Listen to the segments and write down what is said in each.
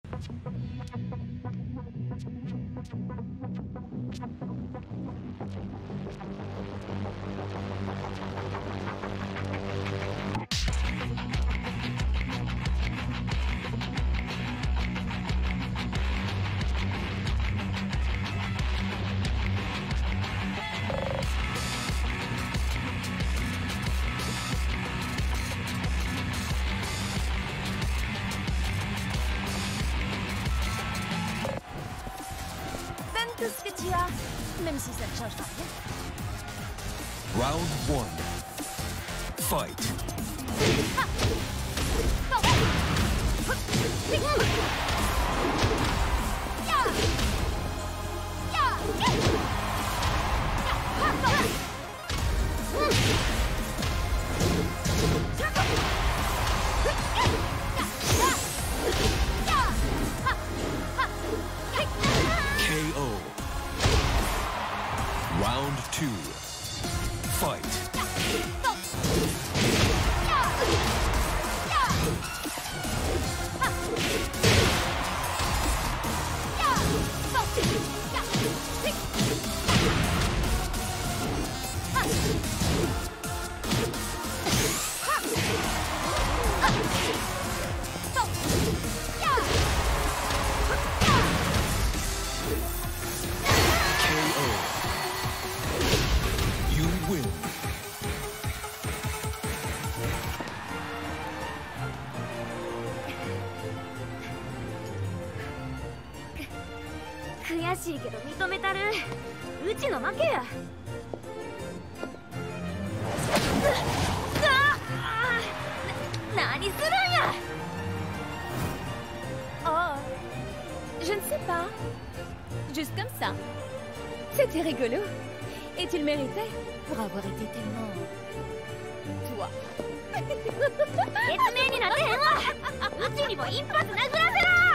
Tout ce que tu as, même si ça ne changera rien. Round 1. Fight. Round 2. Fight. 悔しいけど認めたる。うちの負けや。何するんや。 Oh, je ne sais pas. Juste comme ça. C'était rigolo. Et tu le méritais pour avoir été tellement... toi. 説明になってへんわ。うちにも一発殴らせろ。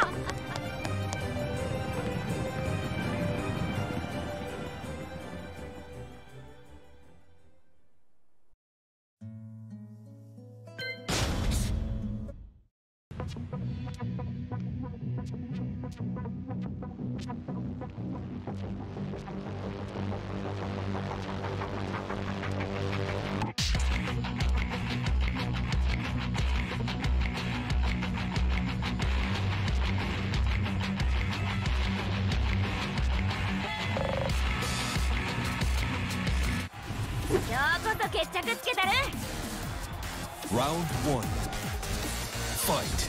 決着つけたる。 Round 1. Fight.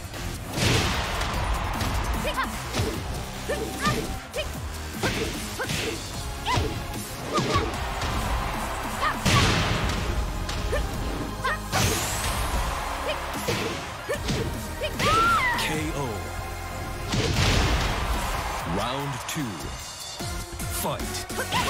KO. Round 2. Fight.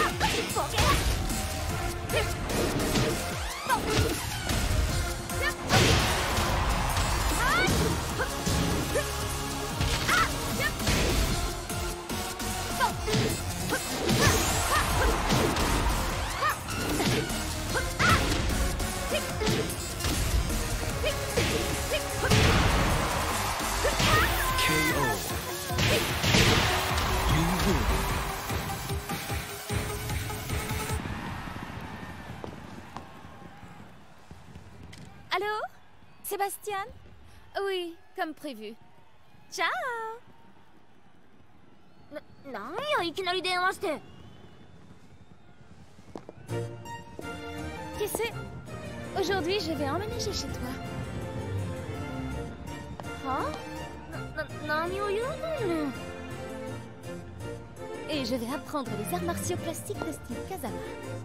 Allô? Sébastien? Oui, comme prévu. Ciao! なんやいきなり電話して。 Tu sais, aujourd'hui je vais emménager chez toi. は？何を言うのね。 Et je vais apprendre les arts martiaux classiques de style Kazama.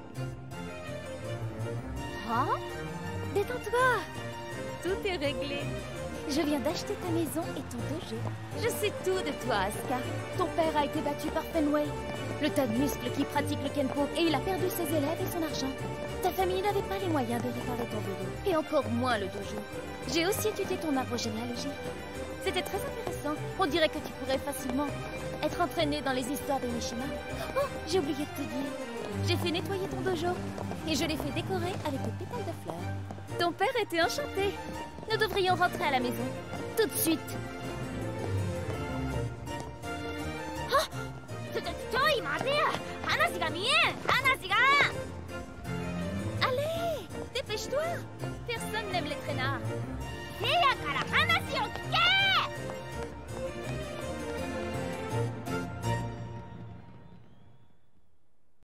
Hein? Détends-toi. Tout est réglé. Je viens d'acheter ta maison et ton dojo. Je sais tout de toi, Asuka. Ton père a été battu par Fenway, le tas de muscles qui pratique le Kenpo, et il a perdu ses élèves et son argent. Ta famille n'avait pas les moyens de réparer ton vélo, et encore moins le dojo. J'ai aussi étudié ton arbre généalogique. C'était très intéressant. On dirait que tu pourrais facilement être entraîné dans les histoires des Mishima. Oh, j'ai oublié de te dire. J'ai fait nettoyer ton dojo et je l'ai fait décorer avec des pétales de fleurs. Ton père était enchanté. Nous devrions rentrer à la maison tout de suite. ゃ見えん話が。 Allez, dépêche-toi. Personne n'aime les traînards. せやから話を聞け。